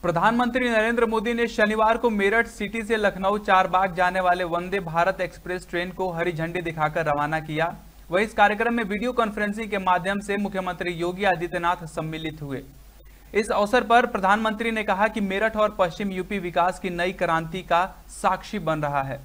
प्रधानमंत्री नरेंद्र मोदी ने शनिवार को मेरठ सिटी से लखनऊ चारबाग जाने वाले वंदे भारत एक्सप्रेस ट्रेन को हरी झंडी दिखाकर रवाना किया। वहीं इस कार्यक्रम में वीडियो कॉन्फ्रेंसिंग के माध्यम से मुख्यमंत्री योगी आदित्यनाथ सम्मिलित हुए। इस अवसर पर प्रधानमंत्री ने कहा कि मेरठ और पश्चिम यूपी विकास की नई क्रांति का साक्षी बन रहा है।